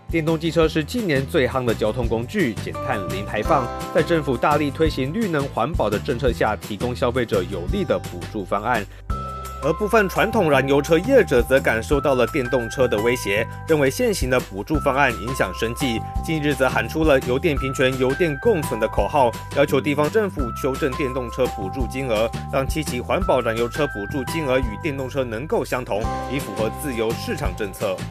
电动机车是近年最夯的交通工具，减碳零排放，在政府大力推行绿能环保的政策下，提供消费者有利的补助方案。而部分传统燃油车业者则感受到了电动车的威胁，认为现行的补助方案影响生计。近日则喊出了油电平权、油电共存的口号，要求地方政府修正电动车补助金额，让7期环保燃油车补助金额与电动车能够相同，以符合自由市场政策。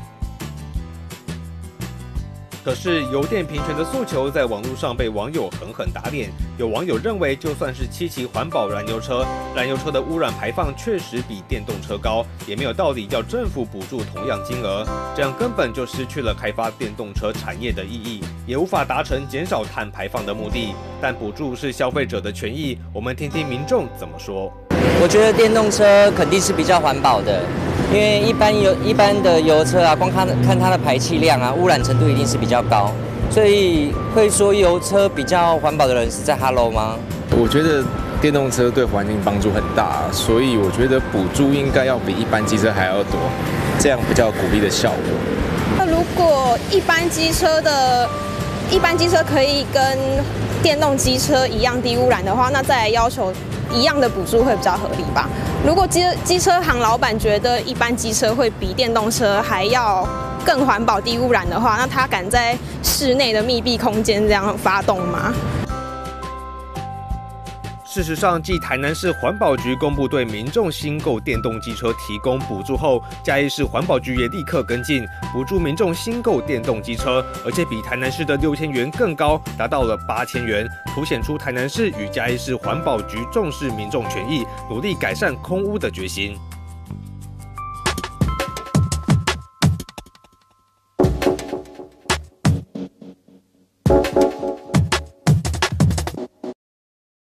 可是油电平权的诉求在网络上被网友狠狠打脸。有网友认为，就算是7期环保燃油车的污染排放确实比电动车高，也没有道理要政府补助同样金额，这样根本就失去了开发电动车产业的意义，也无法达成减少碳排放的目的。但补助是消费者的权益，我们听听民众怎么说。 我觉得电动车肯定是比较环保的。因为一般的油车啊，光看它的排气量啊，污染程度一定是比较高，所以会说油车比较环保的人是在 Hello 吗？ 我觉得电动车对环境帮助很大，所以我觉得补助应该要比一般机车还要多，这样比较有鼓励的效果。 那如果一般机车可以跟电动机车一样低污染的话，那再来要求一样的补助会比较合理吧。如果机车行老板觉得一般机车会比电动车还要更环保低污染的话，那他敢在室内的密闭空间这样发动吗？ 事实上，继台南市环保局公布对民众新购电动机车提供补助后，嘉义市环保局也立刻跟进，补助民众新购电动机车，而且比台南市的6000元更高，达到了8000元，凸显出台南市与嘉义市环保局重视民众权益、努力改善空污的决心。